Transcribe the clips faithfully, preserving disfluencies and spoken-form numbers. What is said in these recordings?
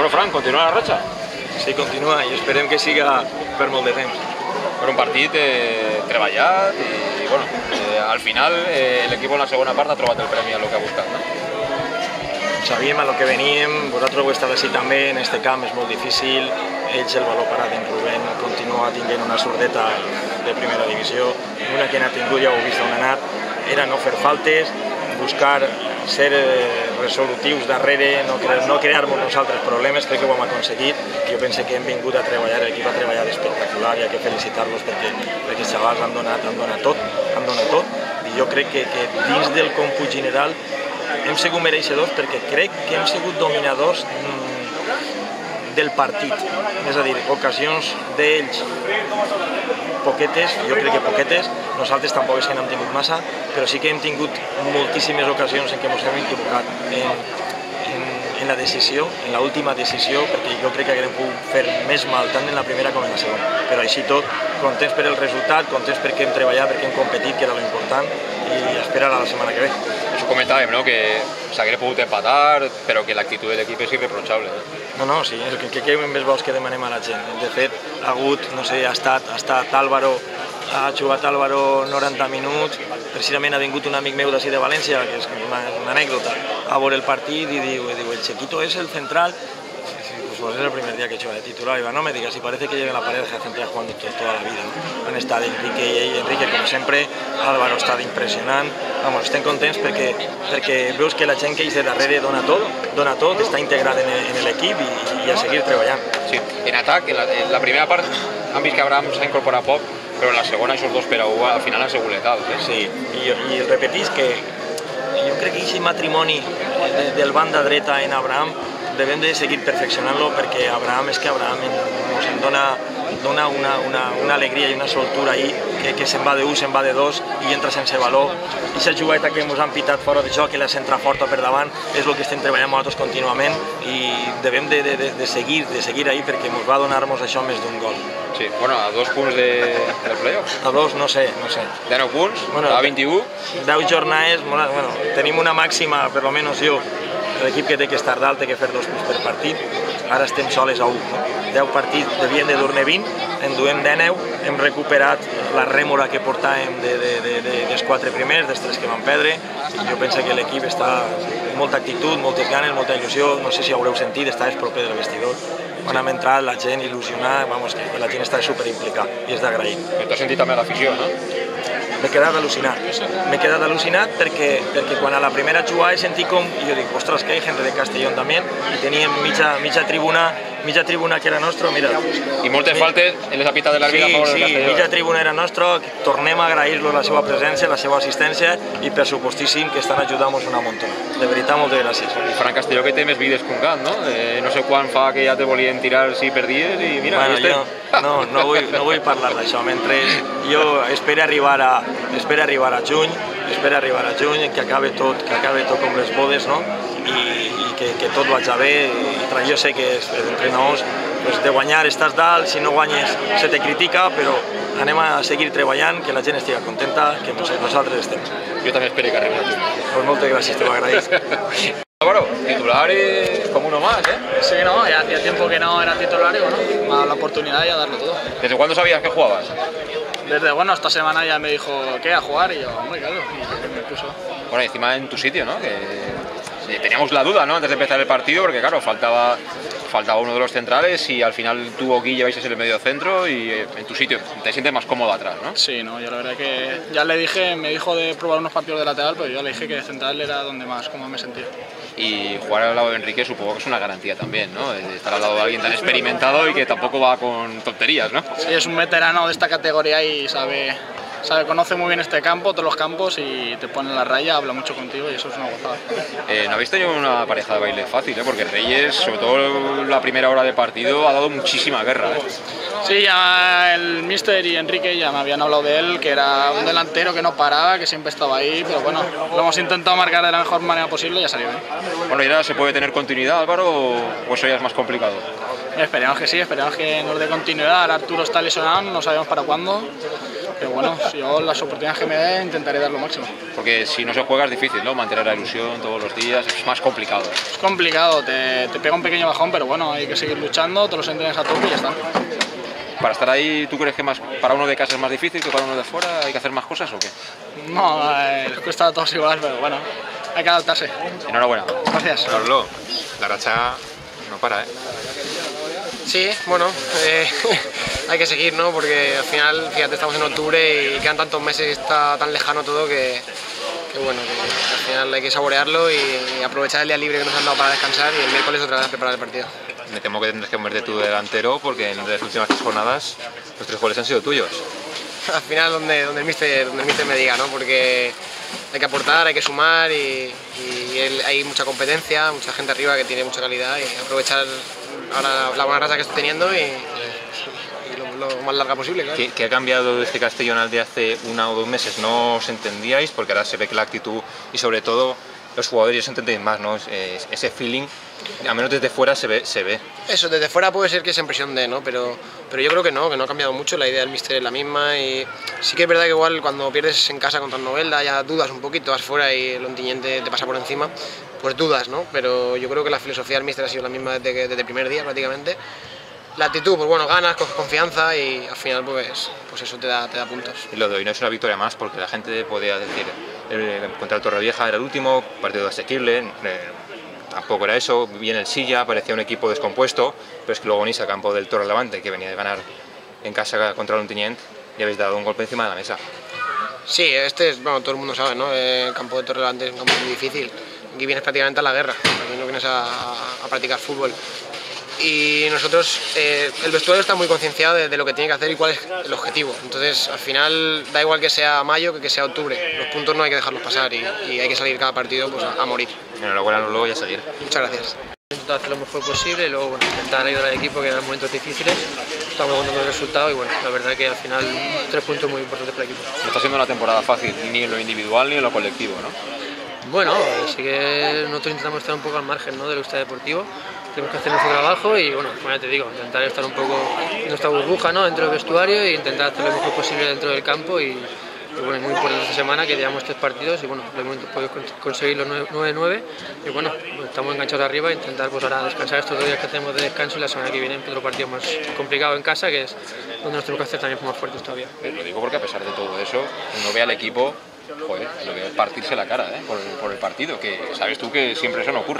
Bueno, Fran, continua la ratxa? Sí, continua i esperem que siga per molt de temps. Per un partit eh, treballat i, bueno, eh, al final eh, l'equip en la segona part ha trobat el premi a lo que ha buscat, no? Sabíem a lo que veníem, vosaltres ho esteu així també, en este camp és molt difícil, ells el valor parat en Rubén continua tinguent una sordeta de primera divisió, una que n'ha tingut, ja ho heu vist on ha anat, era no fer faltes, buscar ser resolutius darrere, no, cre no crear-nos nosaltres problemes, crec que ho hem aconseguit. Jo penso que hem vingut a treballar, l'equip ha treballat espectacular i ha que felicitar-los perquè, perquè els xavals han donat, han donat tot, han donat tot, i jo crec que, que dins del còmput general hem sigut mereixedors perquè crec que hem sigut dominadors del partit, és a dir, ocasions d'ells poquetes, jo crec que poquetes, nosaltres tampoc és que n'hem tingut massa, però sí que hem tingut moltíssimes ocasions en què ens hem equivocat en, en, en la decisió, en l'última decisió, perquè jo crec que haguem pogut fer més mal tant en la primera com en la segona, però així tot, contents per el resultat, contents perquè hem treballat, perquè hem competit, que era l'important, i esperar a la setmana que ve. Això comentàvem, no?, que s'hagués pogut empatar, però que l'actitud de l'equip és irreprochable. No, no, sí, que, que, que més vols que demanem a la gent? De fet, ha hagut, no sé, ha estat, ha estat Álvaro, ha jugat Álvaro noranta minuts, precisament ha vingut un amic meu d'ací de València, que és una, una anècdota, a veure el partit i diu, diu, el Chequito és el central. Pues es el primer día que he hecho de titular, y va, no me digas, si parece que lleva en la pareja central jugando toda la vida, ¿no? Han estat Enrique i Enrique, com sempre, Álvaro està impressionant, vamos, estem contents perquè, perquè veus que la gent que és de darrere dona tot, dona tot, està integrat en, en l'equip i, i a seguir treballant. Sí, en atac, en la, en la primera part han vist que Abraham s'ha incorporat poc, però en la segona aquests dos per a u al final han sigut letals. Eh? Sí, i, i repetís que jo crec que aquest matrimoni del banda dreta en Abraham devem de seguir perfeccionant-lo perquè Abraham és que Abraham ens en dona, dona una, una, una alegria i una soltura ahí que, que se'n va de un, se'n va de dos i entra sense valor. Aquesta jugueta que ens han pitat fora de joc, que la centra forta per davant, és el que estem treballant nosaltres contínuament i devem de, de, de, seguir, de seguir ahí perquè ens va donar-nos això més d'un gol. Sí, bueno, a dos punts de, del playoff. A dos, no sé, no sé. De nou punts, bueno, a vint-i-u. deu jornades, bueno, tenim una màxima, per almenys jo, l'equip que té que estar dalt té que fer dos punts per partit, ara estem soles a un. No? deu partits devien de dur-ne vint, en duem dèneu, hem recuperat la rèmora que portàvem de, de, de, de, dels quatre primers, dels tres que van perdre, i jo penso que l'equip està amb molta actitud, moltes ganes, molta il·lusió, no sé si haureu sentit, està proper del vestidor. Quan hem entrat, la gent il·lusionada, vamos, que la gent està superimplicada i és d'agrair. T'has sentit també a l'afició, no? M'he quedat al·lucinat, m'he quedat al·lucinat perquè, perquè quan a la primera jugada he sentit com, i jo dic, ostres, que hi ha gent de Castellón també, i teníem mitja, mitja tribuna, mitja tribuna que era nostra, mira. I moltes sí. faltes en les apites de l'àrbitre sí, a favor del sí, Castelló. Sí, mitja tribuna era nostra, tornem a agrair-los la seva presència, la seva assistència, i per supostíssim que estan ajudant-nos una montona. De veritat, moltes gràcies. I Fran Castelló que té més vides que un gat, no? Eh, no sé quan fa que ja te volien tirar si perdies i mira, bueno, jo, no, no, vull, no vull parlar d'això, mentre jo espero arribar a, espero arribar a juny, espero arribar a juny, que acabe tot, que acabe tot com les bodes, no? I, i que, que tot vagi bé, i jo sé que els entrenadors pues, de guanyar estàs dalt, si no guanyes se te critica, però anem a seguir treballant, que la gent estigui contenta, que nosaltres estem. Jo també espero que arribi a juny. Pues moltes gràcies, te ho agraïsc. Álvaro, titular y como uno más, ¿eh? Sí, no, ya hacía tiempo que no era titular y bueno, me ha dado la oportunidad y a darlo todo. ¿Desde cuándo sabías que jugabas? Desde, bueno, esta semana ya me dijo, ¿qué? A jugar y yo, hombre, claro, y me puso. Bueno, y encima en tu sitio, ¿no? Que teníamos la duda, ¿no? Antes de empezar el partido, porque claro, faltaba, faltaba uno de los centrales y al final tú o Guille vais a ser el medio centro y en tu sitio te sientes más cómodo atrás, ¿no? Sí, no, yo la verdad que ya le dije, me dijo de probar unos partidos de lateral, pero yo le dije que de central era donde más cómodo me sentía. Y jugar al lado de Enrique supongo que es una garantía también, ¿no? De estar al lado de alguien tan experimentado y que tampoco va con tonterías, ¿no? Sí, es un veterano de esta categoría y sabe, sabe conoce muy bien este campo, todos los campos, y te pone en la raya, habla mucho contigo y eso es una gozada. Eh, no habéis tenido una pareja de baile fácil, ¿eh? Porque Reyes, sobre todo la primera hora de partido, ha dado muchísima guerra, ¿eh? Sí, ya el míster y Enrique ya me habían hablado de él, que era un delantero que no paraba, que siempre estaba ahí, pero bueno, lo hemos intentado marcar de la mejor manera posible y ha salido bien. Bueno, ¿y ahora se puede tener continuidad, Álvaro, o eso ya es más complicado? Esperemos que sí, esperemos que nos dé continuidad. Ahora Arturo está lesionado, no sabemos para cuándo, Pero bueno, si yo las oportunidades que me dé intentaré dar lo máximo. Porque si no se juega es difícil, ¿no? Mantener la ilusión todos los días es más complicado. Es complicado, te, te pega un pequeño bajón, pero bueno, hay que seguir luchando, todos los entrenos a tope y ya está. Para estar ahí, ¿tú crees que más para uno de casa es más difícil que para uno de fuera? ¿Hay que hacer más cosas o qué? No, eh, les cuesta a todos igual, pero bueno, hay que adaptarse. Enhorabuena. Gracias. Carlos, la racha no para, ¿eh? Sí, bueno, eh, hay que seguir, ¿no? Porque al final, fíjate, estamos en octubre y quedan tantos meses y está tan lejano todo que, que bueno, que al final hay que saborearlo y, y aprovechar el día libre que nos han dado para descansar y el miércoles otra vez preparar el partido. Me temo que tendrás que moverte tu delantero porque en las últimas tres jornadas los tres goles han sido tuyos. Al final donde, donde, el míster, donde el míster me diga, ¿no? Porque hay que aportar, hay que sumar y, y el, hay mucha competencia, mucha gente arriba que tiene mucha calidad y aprovechar ahora la buena racha que estoy teniendo y, y lo, lo más larga posible, claro. ¿Qué, ¿Qué ha cambiado este Castellón al de hace una o dos meses? ¿No os entendíais? Porque ahora se ve que la actitud y sobre todo los jugadores os entendéis más, ¿no? Es, ese feeling, al menos desde fuera se ve, se ve. Eso, desde fuera puede ser que esa impresión de, ¿no? Pero, pero yo creo que no, que no ha cambiado mucho, la idea del míster es la misma y sí que es verdad que igual cuando pierdes en casa contra el Novelda ya dudas un poquito, vas fuera y el Ontinyent te pasa por encima, pues dudas, ¿no? Pero yo creo que la filosofía del míster ha sido la misma desde, desde el primer día prácticamente. La actitud, pues bueno, ganas, coges confianza y al final pues, pues eso te da, te da puntos. Y lo de hoy no es una victoria más porque la gente podía decir eh, contra el Torrevieja era el último, partido asequible, eh, tampoco era eso, viene el Silla, parecía un equipo descompuesto, pero es que luego venís a campo del Torrelavante que venía de ganar en casa contra el Ontinyent y habéis dado un golpe encima de la mesa. Sí, este es, bueno, todo el mundo sabe, ¿no? El campo de Torrelavante es un campo muy difícil, aquí vienes prácticamente a la guerra, aquí no vienes a, a practicar fútbol. Y nosotros, eh, el vestuario está muy concienciado de, de lo que tiene que hacer y cuál es el objetivo. Entonces, al final, da igual que sea mayo que que sea octubre. Los puntos no hay que dejarlos pasar y, y hay que salir cada partido pues, a, a morir. Enhorabuena luego y a seguir. Muchas gracias. Intentar hacer lo mejor posible y luego bueno, intentar ayudar al equipo que eran momentos difíciles. Estamos aguantando el resultado y bueno, la verdad que al final tres puntos muy importantes para el equipo. No está siendo una temporada fácil, ni en lo individual ni en lo colectivo, ¿no? Bueno, sí que nosotros intentamos estar un poco al margen, ¿no?, del estado deportivo. Tenemos que hacer nuestro trabajo y bueno, como ya te digo, intentar estar un poco en nuestra burbuja, ¿no?, dentro del vestuario e intentar hacer lo mejor posible dentro del campo y, y bueno, es muy importante esta semana que llevamos tres partidos y bueno, lo hemos podido conseguir los nueve nueve y bueno, estamos enganchados arriba e intentar pues ahora descansar estos dos días que tenemos de descanso y la semana que viene otro partido más complicado en casa que es donde nos tenemos que hacer también más fuertes todavía. Lo digo porque a pesar de todo eso, uno ve al equipo, joder, lo que es partirse la cara, ¿eh? por, por el partido, que sabes tú que siempre eso no ocurre.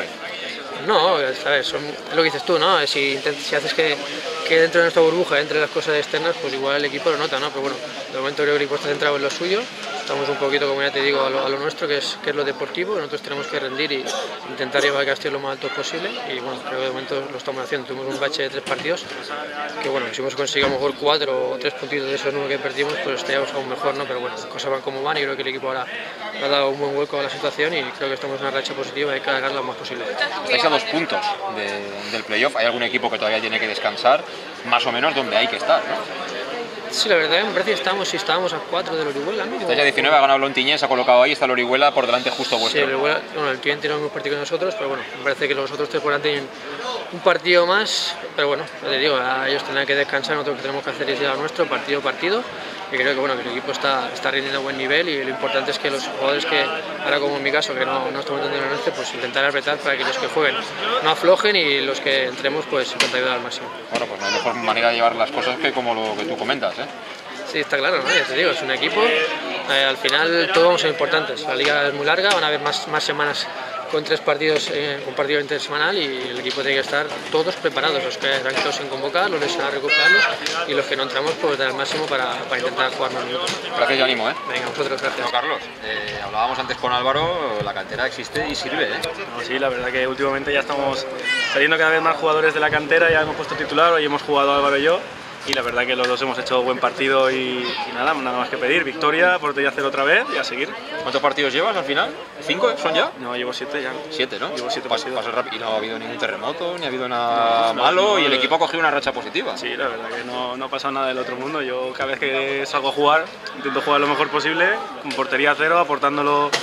No, sabes, son, es lo que dices tú, ¿no? Si, si haces que, que dentro de nuestra burbuja, entre las cosas externas, pues igual el equipo lo nota, ¿no? Pero bueno, de momento creo que el equipo está centrado en lo suyo, estamos un poquito, como ya te digo, a lo, a lo nuestro, que es, que es lo deportivo, nosotros tenemos que rendir y intentar llevar el Castellón lo más alto posible y bueno, creo que de momento lo estamos haciendo, tuvimos un bache de tres partidos, que bueno, si hemos conseguido a lo mejor cuatro o tres puntitos de esos nueve que perdimos, pues estaríamos aún mejor, ¿no? Pero bueno, las cosas van como van y creo que el equipo ahora ha dado un buen vuelco a la situación y creo que estamos en una racha positiva y hay que alargarla lo más posible. Estáis a dos puntos de, del playoff, hay algún equipo que todavía tiene que descansar, más o menos donde hay que estar, ¿no? Sí, la verdad, me parece que estábamos, sí, estábamos a cuatro del Orihuela, ¿no? Estáis a diecinueve, ha ganado el Ontinyent, se ha colocado ahí, está el Orihuela por delante justo vuestro. Sí, el Orihuela, bueno, el cliente no hemos partido con nosotros, pero bueno, me parece que los otros tres por delante tienen un partido más, pero bueno, ya te digo, a ellos tendrán que descansar, nosotros lo que tenemos que hacer es llevar nuestro partido a partido. Y creo que, bueno, que el equipo está, está rindiendo a buen nivel y lo importante es que los jugadores que, ahora como en mi caso, que no, no estamos entendiendo el once, pues intentar apretar para que los que jueguen no aflojen y los que entremos pues intentar ayudar al máximo. Bueno, pues no hay mejor manera de llevar las cosas que como lo que tú comentas, ¿eh? Sí, está claro, ¿no? Ya te digo, es un equipo, eh, al final todos vamos a ser importantes, la liga es muy larga, van a haber más, más semanas con tres partidos, eh, un partido intersemanal y el equipo tiene que estar todos preparados, los que están todos en convocar, los que a recuperarlos y los que no entramos pues dar el máximo para, para intentar jugar más minutos. Gracias y ánimo, ¿eh? Venga, vosotros, gracias. No, Carlos, eh, hablábamos antes con Álvaro, la cantera existe y sirve, ¿eh? No, sí, la verdad que últimamente ya estamos saliendo cada vez más jugadores de la cantera, ya hemos puesto titular, hoy hemos jugado Álvaro y yo. Y la verdad que los dos hemos hecho buen partido y, y nada, nada más que pedir. Victoria, portería cero otra vez y a seguir. ¿Cuántos partidos llevas al final? ¿Cinco son ya? No, llevo siete ya. Siete, ¿no? Llevo siete Pas, partidos. pasas rápido. Y no ha habido ningún terremoto, ni ha habido nada no, no, malo no, y el equipo ha cogido una racha positiva. Sí, la verdad que no, no ha pasado nada del otro mundo. Yo cada vez que salgo a jugar intento jugar lo mejor posible, con portería cero, aportándolo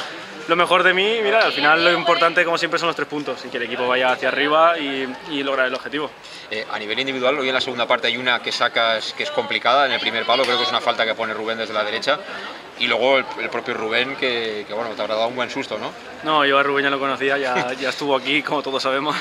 lo mejor de mí. Mira, al final lo importante como siempre son los tres puntos y que el equipo vaya hacia arriba y, y lograr el objetivo. Eh, a nivel individual, hoy en la segunda parte hay una que sacas que es complicada en el primer palo, creo que es una falta que pone Rubén desde la derecha, y luego el, el propio Rubén que, que bueno, te habrá dado un buen susto, ¿no? No, yo a Rubén ya lo conocía, ya, ya estuvo aquí, como todos sabemos,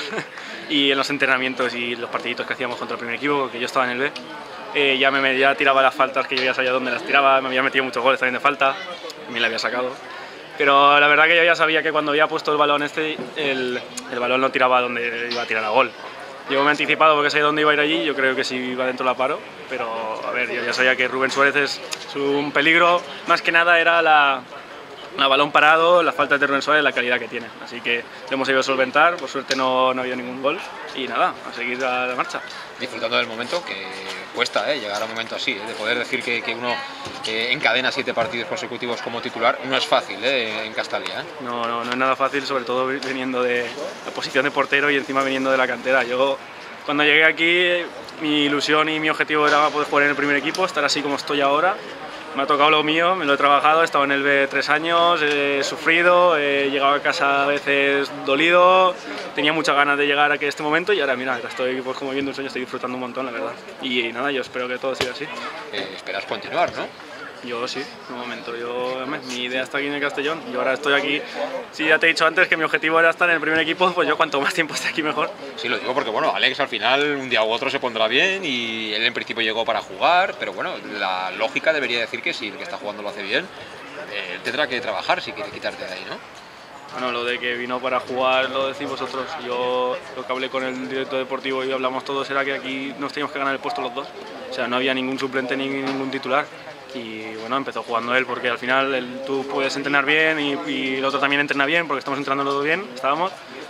y en los entrenamientos y los partiditos que hacíamos contra el primer equipo, porque yo estaba en el B, eh, ya, me, ya tiraba las faltas que yo ya sabía dónde las tiraba, me había metido muchos goles también de falta, me la había sacado. Pero la verdad que yo ya sabía que cuando había puesto el balón este, el, el balón no tiraba donde iba a tirar a gol. Yo me he anticipado porque sabía dónde iba a ir allí, yo creo que si iba dentro la paro, pero a ver, yo ya sabía que Rubén Suárez es, es un peligro, más que nada era la, la balón parado, las faltas de Rubén Suárez, la calidad que tiene, así que lo hemos ido a solventar, por suerte no, no ha habido ningún gol y nada, a seguir a la marcha. Disfrutando del momento, que cuesta ¿eh? llegar a un momento así, ¿eh? de poder decir que, que uno eh, encadena siete partidos consecutivos como titular, no es fácil ¿eh? en Castalia. ¿eh? No, no, no es nada fácil, sobre todo viniendo de la posición de portero y encima viniendo de la cantera. Yo cuando llegué aquí, mi ilusión y mi objetivo era poder jugar en el primer equipo, estar así como estoy ahora. Me ha tocado lo mío, me lo he trabajado, he estado en el B tres años, he sufrido, he llegado a casa a veces dolido, tenía muchas ganas de llegar a este momento y ahora mira, estoy pues, como viendo un sueño, estoy disfrutando un montón, la verdad. Y, y nada, yo espero que todo siga así. Eh, esperas continuar, ¿no? Yo sí, un momento, yo, mi idea está aquí en el Castellón, yo ahora estoy aquí, sí, ya te he dicho antes que mi objetivo era estar en el primer equipo, pues yo cuanto más tiempo esté aquí mejor. Sí, lo digo porque bueno, Alex al final un día u otro se pondrá bien y él en principio llegó para jugar, pero bueno, la lógica debería decir que si el que está jugando lo hace bien, él tendrá que trabajar si quiere quitarte de ahí, ¿no? Bueno, lo de que vino para jugar lo decís vosotros, yo lo que hablé con el director deportivo y hablamos todos era que aquí nos teníamos que ganar el puesto los dos, o sea, no había ningún suplente ni ningún titular. Y bueno, empezó jugando él porque al final él, tú puedes entrenar bien y, y el otro también entrena bien porque estamos entrenando los dos bien, estábamos,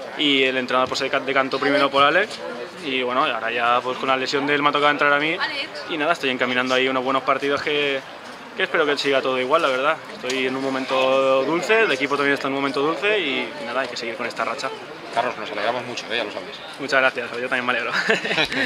y el entrenador pues se decantó primero por Alex y bueno, ahora ya pues con la lesión de él me ha tocado entrar a mí y nada, estoy encaminando ahí unos buenos partidos que, que espero que siga todo igual, la verdad. Estoy en un momento dulce, el equipo también está en un momento dulce y nada, hay que seguir con esta racha. Carlos, nos alegramos mucho, ¿eh? Ya lo sabes. Muchas gracias, yo también me alegro.